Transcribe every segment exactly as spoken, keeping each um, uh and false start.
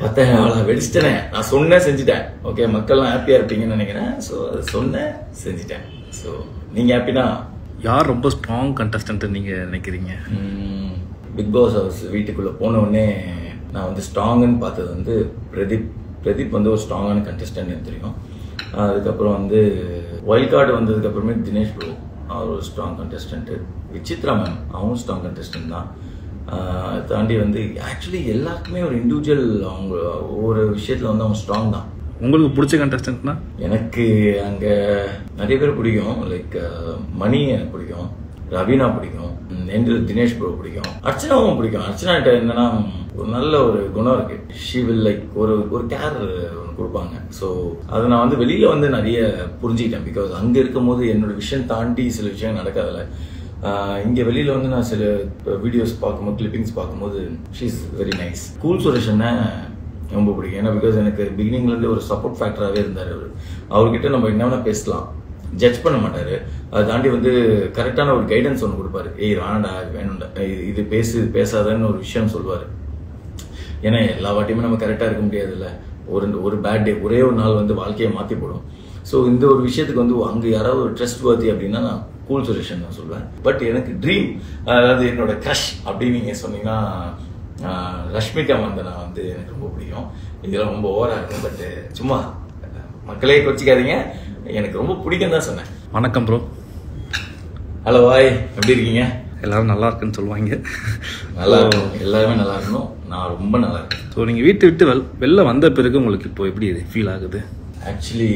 பார்த்தேன் அவளை வெடிச்சிட்டேன். நான் சொன்னேன் செஞ்சுட்டேன். ஓகே, மக்கள்லாம் ஹாப்பியாக இருப்பீங்கன்னு நினைக்கிறேன். ஸோ அது சொன்னேன் செஞ்சுட்டேன். ஸோ நீங்கள் ஹாப்பினா? யார் ரொம்ப ஸ்ட்ராங் கண்டஸ்டன்ட் நீங்கள் நினைக்கிறீங்க? பிக் பாஸ் ஹவுஸ் வீட்டுக்குள்ளே போன உடனே நான் வந்து ஸ்ட்ராங்குன்னு பார்த்தது வந்து பிரதீப். பிரதீப் வந்து ஒரு ஸ்ட்ராங்கான கண்டஸ்டன்ட் எனக்கு தெரியும். அதுக்கப்புறம் வந்து வைல்ட் கார்டு வந்ததுக்கப்புறமே தினேஷ் ப்ரோ, அவர் ஒரு ஸ்ட்ராங் கண்டஸ்டன்ட்டு. விசித்ரா மேம், அவங்களும் ஸ்ட்ராங் கண்டஸ்டன்ட் தான். தாண்டி வந்து ஆக்சுவலி எல்லாருக்குமே ஒரு இண்டிவிஜுவல் அவங்க ஒவ்வொரு விஷயத்தில் வந்து அவங்க ஸ்ட்ராங் தான். உங்களுக்கு பிடிச்ச கண்டஸ்டன்ட்னா? எனக்கு அங்கே நிறைய பேர் பிடிக்கும். லைக் மணி எனக்கு பிடிக்கும், ரவீனா பிடிக்கும், எண்டில் தினேஷ் ப்ரோ பிடிக்கும், அர்ச்சனாவும் பிடிக்கும். அர்ச்சனாட்ட என்னன்னா ஒரு நல்ல ஒரு குணம் இருக்கு. ஷீ வில் லைக் ஒரு ஒரு கேர் கொடுப்பாங்க. ஸோ அதை நான் வந்து வெளியில வந்து நிறைய புரிஞ்சுக்கிட்டேன். பிகாஸ் அங்கே இருக்கும்போது என்னோட விஷயம் தாண்டி சில விஷயம் நடக்காதுல்ல. இங்கே வெளியில் வந்து நான் சில வீடியோஸ் பார்க்கும்போது, கிளிப்பிங்ஸ் பார்க்கும்போது she is very nice. Cool சுரேஷனை ரொம்ப பிடிக்கும். ஏன்னா பிகாஸ் எனக்கு பிகினிங்லேருந்து ஒரு சப்போர்ட் ஃபேக்டராகவே இருந்தார் அவர். அவர்கிட்ட நம்ம என்ன வேணால் பேசலாம், ஜட்ஜ் பண்ண மாட்டார். அதை தாண்டி வந்து கரெக்டான ஒரு கைடன்ஸ் ஒன்று கொடுப்பாரு. ஏய் வேணாண்டா, வேணும்டா, இது பேசு பேசாதன்னு ஒரு விஷயம் சொல்லுவார். ஏன்னா எல்லா வாட்டியுமே நம்ம கரெக்டாக இருக்க முடியாதுல்ல. ஒரு ஒரு பேட் டே, ஒரே ஒரு நாள் வந்து வாழ்க்கையை மாற்றி போடும். ஸோ இந்த ஒரு விஷயத்துக்கு வந்து அங்கே யாராவது ஒரு ட்ரஸ்ட் வர்த்தி அப்படின்னா நான் கூல் சுரேஷன் நான் சொல்லுவேன். பட் எனக்கு ட்ரீம், அதாவது என்னோட க்ரஷ் அப்படின்னு நீங்கள் சொன்னீங்கன்னா ரஷ்மிகா மந்தனா வந்து எனக்கு ரொம்ப பிடிக்கும். இதெல்லாம் ரொம்ப ஓவராக இருக்கும். பட் சும்மா மக்களே கொச்சிக்காதீங்க, எனக்கு ரொம்ப பிடிக்கும் தான் சொன்னேன். வணக்கம் ப்ரோ. ஹலோ வாய், எப்படி இருக்கீங்க? எல்லாரும் நல்லா இருக்குன்னு சொல்லுவாங்க. நல்லா இருக்கும், எல்லாருமே நல்லா இருக்கணும். நான் ரொம்ப நல்லா இருக்கேன். ஸோ நீங்கள் வீட்டை விட்டு வெள் வெளில வந்த பிறகு உங்களுக்கு இப்போ எப்படி ஃபீல் ஆகுது? ஆக்சுவலி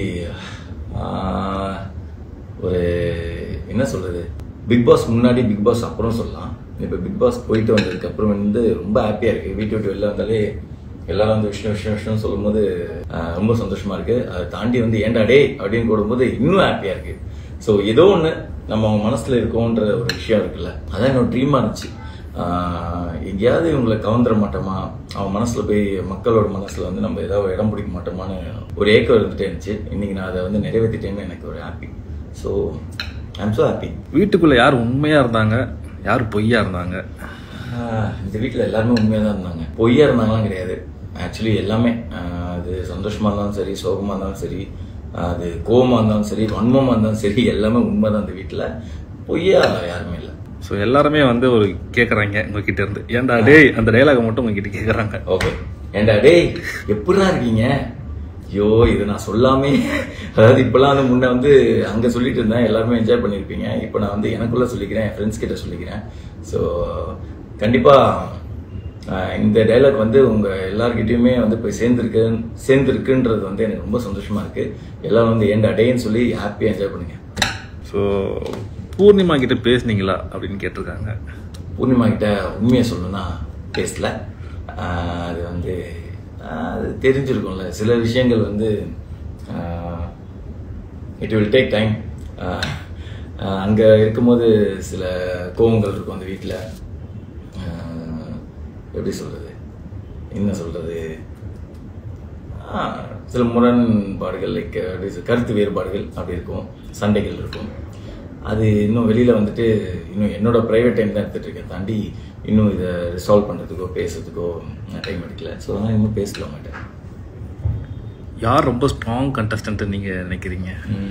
ஒரு என்ன சொல்றது, பிக் பாஸ் முன்னாடி பிக் பாஸ் அப்புறம் சொல்லலாம். இப்போ பிக் பாஸ் போயிட்டு வந்ததுக்கு அப்புறம் வந்து ரொம்ப ஹாப்பியாக இருக்குது. வீட்டை விட்டு வெளில வந்தாலே எல்லாரும் வந்து விஷயம் விஷயம் விஷயம் சொல்லும் போது ரொம்ப சந்தோஷமா இருக்கு. அதை தாண்டி வந்து ஏண்டா டே அப்படின்னு போடும்போது இன்னும் ஹாப்பியாக இருக்கு. ஸோ ஏதோ ஒன்று நம்ம அவங்க மனசில் இருக்கோன்ற ஒரு விஷயம் இருக்குல்ல, அதான் என்னோட ட்ரீமாக இருந்துச்சு. எங்கேயாவது இவங்களை கவுந்துட மாட்டோமா, அவன் மனசில் போய் மக்களோட மனசில் வந்து நம்ம ஏதாவது இடம் பிடிக்க மாட்டோமான்னு ஒரு ஏக்கம் இருந்துகிட்டே இருந்துச்சு. இன்னைக்கு நான் அதை வந்து நிறைவேற்றிட்டேன்னு எனக்கு ஒரு happy. So I'm so happy. வீட்டுக்குள்ளே யார் உண்மையாக இருந்தாங்க, யார் பொய்யா இருந்தாங்க? இந்த வீட்டில் எல்லாருமே உண்மையாக தான் இருந்தாங்க. பொய்யா இருந்தாங்களாம் கிடையாது. ஆக்சுவலி எல்லாமே, அது சந்தோஷமாக இருந்தாலும் சரி, சோகமாக இருந்தாலும் சரி, அது கோபமாக இருந்தாலும் சரி, வன்மமாக இருந்தாலும் சரி, எல்லாமே உண்மை தான் இந்த வீட்டில். பொய்யா யாருமே இல்லை. ஸோ எல்லாருமே வந்து ஒரு கேட்குறாங்க உங்ககிட்ட இருந்து, ஏண்டா டே அந்த டைலாக மட்டும் உங்ககிட்ட கேட்குறாங்க. ஓகே, ஏண்டா டே எப்படிதான் இருக்கீங்க? ஐயோ, இது நான் சொல்லாமே, அதாவது இப்பெல்லாம் வந்து முன்ன வந்து அங்கே சொல்லிட்டு இருந்தேன், எல்லாருமே என்ஜாய் பண்ணியிருப்பீங்க. இப்போ நான் வந்து எனக்குள்ள சொல்லிக்கிறேன், என் ஃப்ரெண்ட்ஸ் கிட்ட சொல்லிக்கிறேன். ஸோ கண்டிப்பாக இந்த டைலாக் வந்து உங்கள் எல்லார்கிட்டையுமே வந்து போய் சேர்ந்துருக்கு சேர்ந்துருக்குன்றது வந்து எனக்கு ரொம்ப சந்தோஷமாக இருக்குது. எல்லோரும் வந்து ஏண்டா டேன்னு சொல்லி ஹாப்பியாக என்ஜாய் பண்ணுங்க. ஸோ பூர்ணிமா கிட்ட பேசுனீங்களா அப்படின்னு கேட்டிருக்காங்க. பூர்ணிமா கிட்ட உண்மையை சொல்லணும்னா பேசல. அது வந்து அது தெரிஞ்சிருக்கும்ல, சில விஷயங்கள் வந்து இட் வில் டேக் டைம். அங்கே இருக்கும்போது சில கோவங்கள் இருக்கும் அந்த வீட்டில். எப்படி சொல்கிறது, என்ன சொல்கிறது, சில முரண்பாடுகள், லைக் கருத்து வேறுபாடுகள் அப்படி இருக்கும், சண்டைகள் இருக்கும். அது இன்னும் வெளியில் வந்துட்டு இன்னும் என்னோட ப்ரைவேட் டைம் தான் எடுத்துகிட்டு இருக்கேன். தாண்டி இன்னும் இதை ரிசால்வ் பண்ணுறதுக்கோ பேசுறதுக்கோ டைம் எடுக்கல. ஸோ அதனால் இன்னும் பேசல மாட்டேன். யார் ரொம்ப ஸ்ட்ராங் கண்டஸ்டன்ட் நீங்கள் நினைக்கிறீங்க?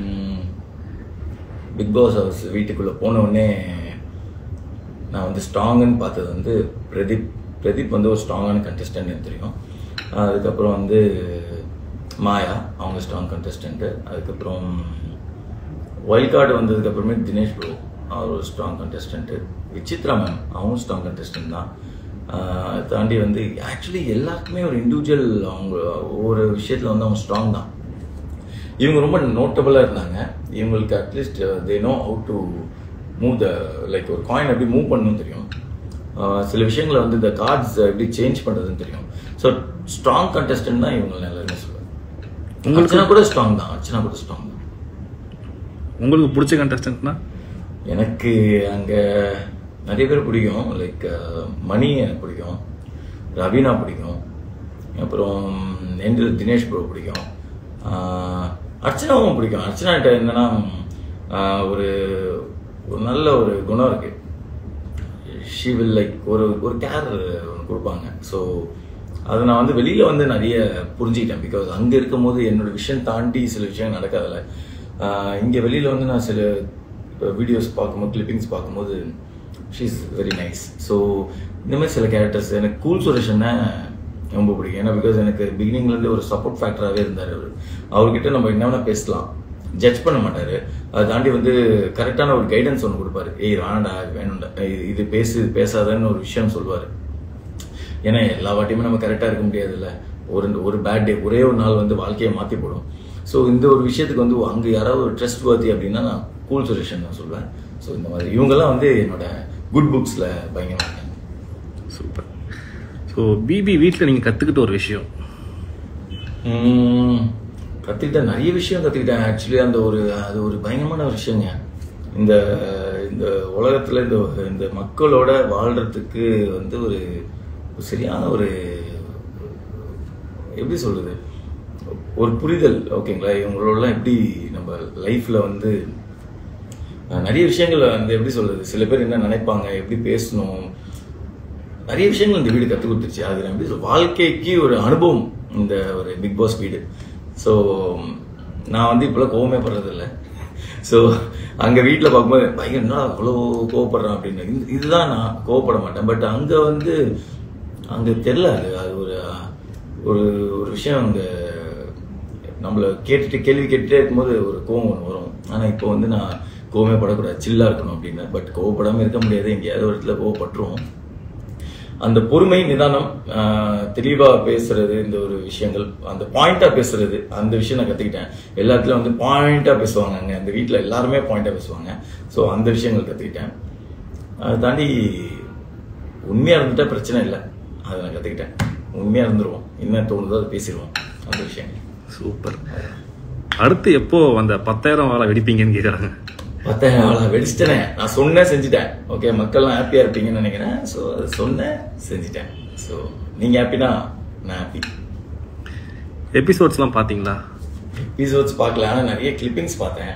பிக் பாஸ் ஹவுஸ் வீட்டுக்குள்ளே போன உடனே நான் வந்து ஸ்ட்ராங்குன்னு பார்த்தது வந்து பிரதீப். பிரதீப் வந்து ஒரு ஸ்ட்ராங்கான கண்டஸ்டன்ட் எனக்கு தெரியும். அதுக்கப்புறம் வந்து மாயா, அவங்க ஸ்ட்ராங் கண்டஸ்டன்ட்டு. அதுக்கப்புறம் வைல்ட் கார்டு வந்ததுக்கப்புறமே தினேஷ் ப்ரோ, அவர் ஒரு ஸ்ட்ராங் கண்டஸ்டன்ட்டு. விசித்ரா மேம், அவங்களும் ஸ்ட்ராங் கண்டஸ்டன்ட் தான். தாண்டி வந்து ஆக்சுவலி எல்லாருக்குமே ஒரு இண்டிவிஜுவல் அவங்க ஒவ்வொரு விஷயத்தில் வந்து அவங்க ஸ்ட்ராங் தான். இவங்க ரொம்ப நோட்டபுளாக இருந்தாங்க. இவங்களுக்கு at least they know how to move the, like ஒரு காயின் எப்படி மூவ் பண்ணணும்னு தெரியும். சில விஷயங்களை வந்து இந்த கார்ட்ஸ் எப்படி சேஞ்ச் பண்ணுறதுன்னு தெரியும். ஸோ ஸ்ட்ராங் கண்டஸ்டன்ட் தான் இவங்க எல்லாருமே சொல்லுவேன். அர்ச்சனா கூட ஸ்ட்ராங் தான். அர்ச்சனா கூட ஸ்ட்ராங் தான். உங்களுக்கு பிடிச்ச கண்டஸ்டன்ட்னா? எனக்கு அங்கே நிறைய பேர் பிடிக்கும். லைக் மணி எனக்கு பிடிக்கும், ரவீனா பிடிக்கும், அப்புறம் எண்டில் தினேஷ் ப்ரோ பிடிக்கும், அர்ச்சனாவும் பிடிக்கும். அர்ச்சனாட்ட என்னன்னா ஒரு ஒரு நல்ல ஒரு குணம் இருக்கு. ஷீ வில் லைக் ஒரு ஒரு கேர் கொடுப்பாங்க. ஸோ அதை நான் வந்து வெளியில் வந்து நிறைய புரிஞ்சுக்கிட்டேன். பிகாஸ் அங்கே இருக்கும் போது என்னோட விஷயம் தாண்டி சில விஷயம் நடக்காதில்ல. இங்கே வெளியில் வந்து நான் சில வீடியோஸ் பார்க்கும்போது கிளிப்பிங்ஸ் பார்க்கும்போது she is very nice. So இந்த மாதிரி சில கேரக்டர்ஸ் எனக்கு கூல் சுரேஷனை ரொம்ப பிடிக்கும். ஏன்னா பிகாஸ் எனக்கு பிகினிங்லேருந்து ஒரு சப்போர்ட் ஃபேக்டராகவே இருந்தார் அவர். அவர்கிட்ட நம்ம என்ன வேணால் பேசலாம், ஜட்ஜ் பண்ண மாட்டார். அதை தாண்டி வந்து கரெக்டான ஒரு கைடன்ஸ் ஒன்று கொடுப்பாரு. ஏய் வேணாண்டா வேணும்டா இது பேசு பேசாதன்னு ஒரு விஷயம் சொல்லுவார். ஏன்னா எல்லா வாட்டியுமே நம்ம கரெக்டாக இருக்க முடியாதுல்ல. ஒரு ஒரு பேட் டே ஒரே ஒரு நாள் வந்து வாழ்க்கையை மாற்றி போடும். ஸோ இந்த ஒரு விஷயத்துக்கு வந்து அங்கே யாராவது ஒரு ட்ரஸ்ட் வர்த்தி அப்படின்னா நான் கூல் சுரேஷன் நான் சொல்லுவேன். ஸோ இந்த மாதிரி இவங்கெல்லாம் வந்து என்னோட குட் புக்ஸில் பயங்கரமாக. சூப்பர். ஸோ பிபி வீட்டில் நீங்கள் கற்றுக்கிட்ட ஒரு விஷயம்? கற்றுக்கிட்ட நிறைய விஷயம் கற்றுக்கிட்டேன் ஆக்சுவலி. அந்த ஒரு அது ஒரு பயங்கரமான ஒரு விஷயங்க. இந்த இந்த உலகத்தில் இந்த இந்த மக்களோட வாழ்கிறதுக்கு வந்து ஒரு சரியான ஒரு எப்படி சொல்கிறது ஒரு புரிதல். ஓகேங்களா, இவங்களோடலாம் எப்படி நம்ம லைஃப்பில் வந்து நிறைய விஷயங்கள் வந்து எப்படி சொல்கிறது, சில பேர் என்ன நினைப்பாங்க, எப்படி பேசணும், நிறைய விஷயங்கள் இந்த வீடு கற்றுக் கொடுத்துருச்சு. அது எப்படி சொல்ல வாழ்க்கைக்கு ஒரு அனுபவம் இந்த ஒரு பிக் பாஸ் வீடு. ஸோ நான் வந்து இப்போலாம் கோவமே படுறதில்லை. ஸோ அங்கே வீட்டில் பார்க்கும்போது பையன் என்ன அவ்வளோ கோவப்படுறான் அப்படின்னு, இதுதான் நான் கோவப்பட மாட்டேன். பட் அங்கே வந்து அங்கே தெரில அது அது ஒரு ஒரு ஒரு விஷயம் அங்கே நம்மளை கேட்டுட்டு கேள்வி கேட்டுட்டே இருக்கும்போது ஒரு கோவம் ஒன்று வரும். ஆனால் இப்போ வந்து நான் கோவமே படக்கூடாது, சில்லாக இருக்கணும் அப்படின்னு. பட் கோவப்படாமல் இருக்க முடியாது, எங்கேயாவது ஒரு இடத்துல கோவப்பட்டுருவோம். அந்த பொறுமை, நிதானம், தெளிவாக பேசுறது, இந்த ஒரு விஷயங்கள், அந்த பாயிண்டாக பேசுறது, அந்த விஷயம் நான் கற்றுக்கிட்டேன். எல்லாத்துலேயும் வந்து பாயிண்டாக பேசுவாங்க அங்கே அந்த வீட்டில் எல்லாருமே பாயிண்டாக பேசுவாங்க. ஸோ அந்த விஷயங்கள் கற்றுக்கிட்டேன். அதை தாண்டி உண்மையாக இருந்துட்டா பிரச்சனை இல்லை, அதை நான் கற்றுக்கிட்டேன். உண்மையாக இருந்துருவோம், என்ன தோணுதோ அதை பேசிடுவோம், அந்த விஷயம். சூப்பர். அடுத்து எப்போ அந்த பத்தாயிரம் வாழை வெடிப்பீங்கன்னு கேட்குறாங்க. பத்தாயிரம் வாழை வெடிச்சிட்டேனே, நான் சொன்னேன் செஞ்சுட்டேன். ஓகே, மக்கள்லாம் ஹாப்பியாக இருப்பீங்கன்னு நினைக்கிறேன். ஸோ அதை சொன்னேன் செஞ்சுட்டேன். ஸோ நீங்கள் ஹாப்பினா நான் ஹாப்பி. எபிசோட்ஸ்லாம் பார்த்தீங்களா? எபிசோட்ஸ் பார்க்கல, ஆனால் நிறைய கிளிப்பிங்ஸ் பார்த்தேன்.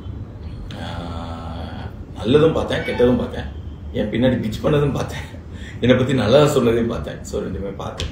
நல்லதும் பார்த்தேன், கெட்டதும் பார்த்தேன். என் பின்னாடி பிச் பண்ணதும் பார்த்தேன், என்னை பற்றி நல்லா சொன்னதையும் பார்த்தேன். ஸோ ரெண்டுமே பார்த்தேன்.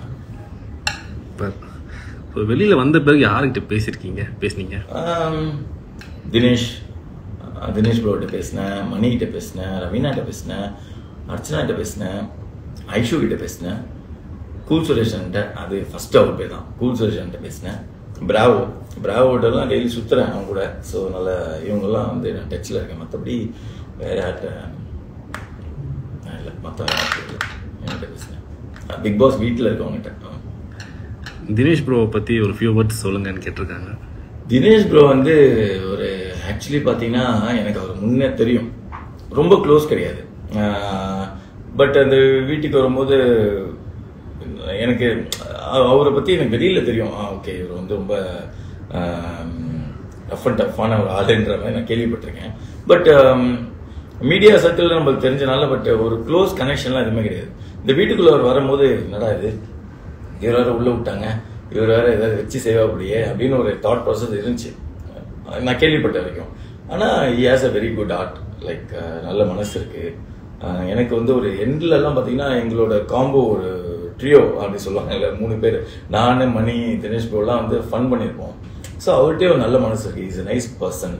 இப்போ வெளியில் வந்த பிறகு யார்கிட்ட பேசியிருக்கீங்க பேசுனீங்க? தினேஷ் தினேஷ் ப்ரோகிட்ட பேசினேன், மணிகிட்ட பேசினேன், ரவீனாகிட்ட பேசினேன், அர்ச்சனாகிட்ட பேசினேன், ஐஷு கிட்ட பேசினேன், கூல் சுரேஷன்கிட்ட, அது ஃபர்ஸ்ட் அவர் பேர் தான், கூல் சுரேஷன்கிட்ட பேசினேன். பிராவோ பிராவோட்டெல்லாம் டெய்லி சுற்றுறேன் அவங்க கூட. ஸோ நல்ல இவங்கெல்லாம் வந்து நான் டச்சில் இருக்கேன். மற்றபடி வேற யார்கிட்ட இல்லை, மற்ற என்கிட்ட பேசினேன். பிக் பாஸ் வீட்டில் இருக்கவங்ககிட்ட. தினேஷ் ப்ரோவை பற்றி ஒரு ஃபியூ வேர்ட்ஸ் சொல்லுங்கன்னு கேட்டிருக்காங்க. தினேஷ் ப்ரோ வந்து ஒரு ஆக்சுவலி பார்த்தீங்கன்னா எனக்கு அவர் முன்னே தெரியும், ரொம்ப க்ளோஸ் கிடையாது. பட் அந்த வீட்டுக்கு வரும்போது எனக்கு அவரை பற்றி எனக்கு வெளியில் தெரியும். ஓகே, இவர் வந்து ரொம்ப ரஃப் அண்ட் டஃப்பான ஒரு ஆளுன்ற மாதிரி நான் கேள்விப்பட்டிருக்கேன். பட் மீடியா சர்க்கிளில் நம்மளுக்கு தெரிஞ்சனால, பட் ஒரு க்ளோஸ் கனெக்ஷன்லாம் எதுவுமே கிடையாது. இந்த வீட்டுக்குள்ளே அவர் வரும்போது என்னடா இது, இவர் வேறு உள்ளே விட்டாங்க, இவர் வேறு ஏதாவது வச்சு செய்வா அப்படியே அப்படின்னு ஒரு தாட் ப்ராசஸ் இருந்துச்சு நான் கேள்விப்பட்ட வரைக்கும். ஆனால் he has a very good heart, like நல்ல மனசு இருக்குது. எனக்கு வந்து ஒரு எண்ட்லலாம் பார்த்தீங்கன்னா எங்களோட காம்போ ஒரு ட்ரியோ அப்படி சொல்லுவாங்க இல்லை, மூணு பேர், நான், மணி, தினேஷ் ப்ரோலாம் வந்து ஃபன் பண்ணியிருப்போம். ஸோ அவர்கிட்டே ஒரு நல்ல மனசு இருக்குது. Is a nice person.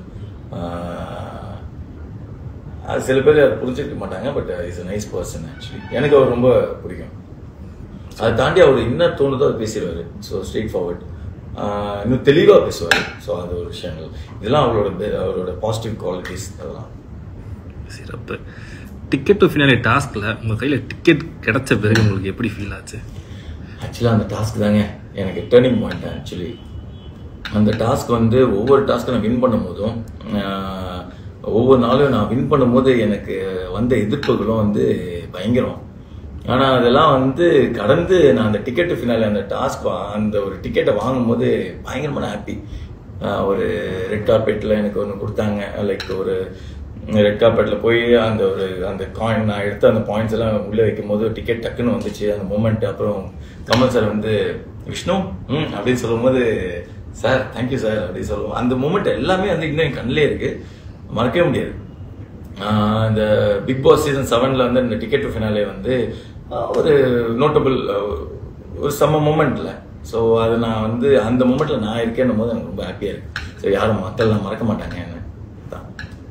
அது சில பேர் அதை புரிஞ்சுக்க மாட்டாங்க, but is a nice person. Actually எனக்கு அவர் ரொம்ப பிடிக்கும். அதை தாண்டி அவர் என்ன தோணுதோ அதை பேசிடுவார். ஸோ ஸ்ட்ரெயிட் ஃபார்வர்ட், இன்னும் தெளிவாக பேசுவார். ஸோ அது ஒரு விஷயங்கள், இதெல்லாம் அவரோட அவரோட பாசிட்டிவ் குவாலிட்டிஸ். அதெல்லாம் சிறப்பு. டிக்கெட் டு ஃபினாலே டாஸ்கில் உங்கள் கையில் டிக்கெட் கிடைச்ச பிறகு உங்களுக்கு எப்படி ஃபீல் ஆச்சு? ஆக்சுவலாக அந்த டாஸ்க் தாங்க எனக்கு டேர்னிங் பாயிண்ட். ஆக்சுவலி அந்த டாஸ்க் வந்து ஒவ்வொரு டாஸ்க்கை நான் வின் பண்ணும் போதும், ஒவ்வொரு நாளும் நான் வின் பண்ணும்போது எனக்கு வந்த எதிர்ப்புகளும் வந்து பயங்கரம். ஆனால் அதெல்லாம் வந்து கடந்து நான் அந்த டிக்கெட் ஃபினாலே அந்த டாஸ்க் அந்த ஒரு டிக்கெட்டை வாங்கும் போது பயங்கரமான ஹாப்பி. ஒரு ரெட் கார்பெட்டில் எனக்கு ஒன்று கொடுத்தாங்க. லைக் ஒரு ரெட் கார்பெட்டில் போய் அந்த ஒரு அந்த காயின் நான் எடுத்து அந்த பாயிண்ட்ஸ் எல்லாம் உள்ளே வைக்கும் போது டிக்கெட் டக்குன்னு வந்துச்சு அந்த மூமெண்ட். அப்புறம் கமல் சார் வந்து விஷ்ணு ம் அப்படின்னு சொல்லும் போது, சார் தேங்க்யூ சார் அப்படின்னு சொல்லுவோம். அந்த மூமெண்ட் எல்லாமே வந்து இன்னும் என் கண்ணிலே இருக்கு, மறக்கவே முடியாது. இந்த பிக் பாஸ் சீசன் செவனில் வந்து இந்த டிக்கெட் டு ஃபினாலே வந்து ஒரு நோட்டபிள் ஒரு செம்ம மூமெண்ட்ல. ஸோ அது நான் வந்து அந்த மூமெண்ட்ல நான் இருக்கேன்னும் போது எனக்கு ரொம்ப ஹாப்பியா இருக்கு. ஸோ யாரும் மக்கள்லாம் மறக்க மாட்டாங்க என்ன தான்.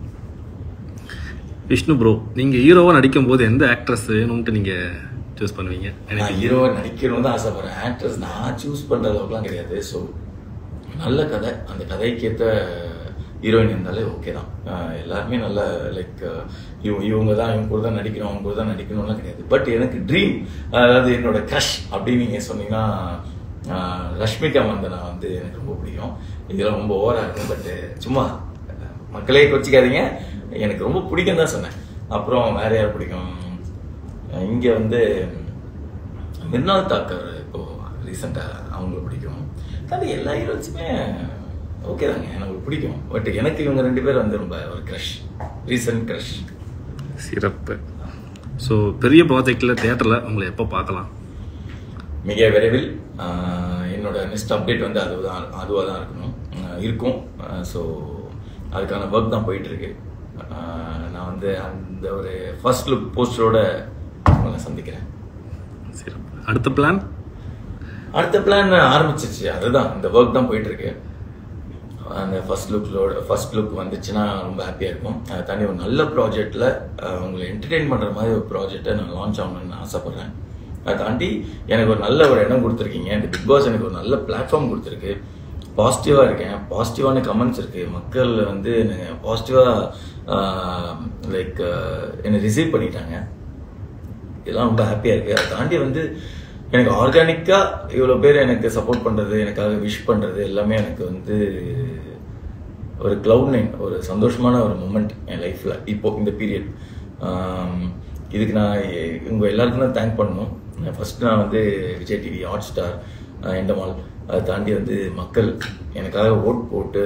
விஷ்ணு ப்ரோ, நீங்க ஹீரோவா நடிக்கும் போது எந்த ஆக்ட்ரஸ் வேணும்ட்டு நீங்க சூஸ் பண்ணுவீங்க? நான் ஹீரோவா நடிக்கணும்னு தான் ஆசைப்படுறேன். ஆக்ட்ரஸ் நான் சூஸ் பண்ற அளவுக்குலாம் கிடையாது. ஸோ நல்ல கதை, அந்த கதைக்கேற்ற ஹீரோயின் இருந்தாலே ஓகே தான். எல்லாருமே நல்ல லைக் இவங்க இவங்க தான் இவங்க கூட தான் நடிக்கணும், அவங்க கூட தான் நடிக்கணும்லாம் கிடையாது. பட் எனக்கு ட்ரீம், அதாவது என்னோட க்ரஷ் அப்படின்னு நீங்க சொன்னீங்கன்னா ரஷ்மிகா மந்தனா வந்து எனக்கு ரொம்ப பிடிக்கும். இதெல்லாம் ரொம்ப ஓவரா இருக்கும், பட் சும்மா மக்களே கொச்சிக்காதீங்க, எனக்கு ரொம்ப பிடிக்கும் தான் சொன்னேன். அப்புறம் வேற யார் பிடிக்கும்? இங்க வந்து மிர்னால் தாக்கர் இப்போ ரீசெண்டா அவங்கள பிடிக்கும். அது எல்லா ஹீரோஸுமே ஓகே தாங்க, எனக்கு பிடிக்கும். பட் எனக்கு இவங்க ரெண்டு பேரும் வந்து ரொம்ப ஒரு க்ரஷ், ரீசன்ட் க்ரஷ். சிறப்பு. ஸோ பெரிய ப்ராஜெக்டில் தியேட்டரில் உங்களை எப்போ பார்க்கலாம்? மிக விரைவில். என்னோட நெக்ஸ்ட் அப்டேட் வந்து அதுதான் அதுவாக தான் இருக்கணும் இருக்கும். ஸோ அதுக்கான ஒர்க் தான் போயிட்டுருக்கு. நான் வந்து அந்த ஒரு ஃபர்ஸ்ட் லுக் போஸ்டரோட உங்களை சந்திக்கிறேன். சிறப்பு. அடுத்த பிளான்? அடுத்த பிளான் ஆரம்பிச்சிச்சு, அதுதான் இந்த ஒர்க் தான் போயிட்டுருக்கு. அந்த ஃபர்ஸ்ட் லுக்லோட ஃபர்ஸ்ட் லுக் வந்துச்சுன்னா ரொம்ப ஹாப்பியாக இருக்கும். அதை தாண்டி ஒரு நல்ல ப்ராஜெக்டில் உங்களை என்டர்டெயின் பண்ணுற மாதிரி ஒரு ப்ராஜெக்டை நான் லான்ச் ஆகணும்னு ஆசைப்பட்றேன். அதை தாண்டி எனக்கு ஒரு நல்ல ஒரு இடம் கொடுத்துருக்கீங்க. இந்த பிக் பாஸ் எனக்கு ஒரு நல்ல பிளாட்ஃபார்ம் கொடுத்துருக்கு. பாசிட்டிவாக இருக்கேன், பாசிட்டிவான கமெண்ட்ஸ் இருக்குது. மக்கள் வந்து பாசிட்டிவாக லைக் என்னை ரிசீவ் பண்ணிட்டாங்க. இதெல்லாம் ரொம்ப ஹாப்பியாக இருக்குது. அதை தாண்டி வந்து எனக்கு ஆர்கானிக்காக இவ்வளோ பேர் எனக்கு சப்போர்ட் பண்ணுறது, எனக்காக விஷ் பண்ணுறது எல்லாமே எனக்கு வந்து ஒரு க்ளவுட் நைன், ஒரு சந்தோஷமான ஒரு மூமெண்ட் என் லைஃப்பில் இப்போ இந்த பீரியட். இதுக்கு நான் உங்கள் எல்லாருக்கும் தான் தேங்க் பண்ணணும். ஃபர்ஸ்ட் நான் வந்து Vijay TV, Hotstar, Endemol, அதை தாண்டி வந்து மக்கள் எனக்காக ஓட் போட்டு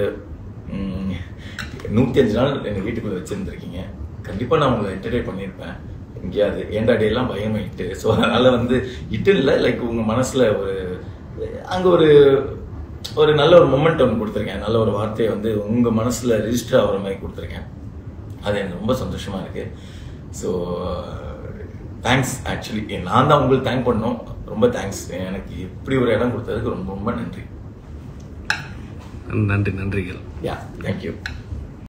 நூற்றி அஞ்சு நாள் எங்கள் வீட்டுக்குள்ளே வச்சுருந்துருக்கீங்க. கண்டிப்பாக நான் உங்களை என்டர்டெயின் பண்ணியிருப்பேன். எங்கேயாவது ஏண்டா டே எல்லாம் பயமா இட்டு. ஸோ அதனால வந்து இட்டு இல்லை, லைக் உங்க மனசுல ஒரு அங்க ஒரு ஒரு நல்ல ஒரு மொமெண்ட் ஒன்று கொடுத்துருக்கேன். நல்ல ஒரு வார்த்தையை வந்து உங்க மனசுல ரெஜிஸ்டர் ஆகிற மாதிரி கொடுத்துருக்கேன். அது எனக்கு ரொம்ப சந்தோஷமா இருக்கு. So thanks. ஆக்சுவலி நான் தான் உங்களுக்கு தேங்க் பண்ணணும். ரொம்ப தேங்க்ஸ். எனக்கு இப்படி ஒரு இடம் கொடுத்ததுக்கு ரொம்ப ரொம்ப நன்றி. நன்றி. நன்றிகள். Yeah, thank you.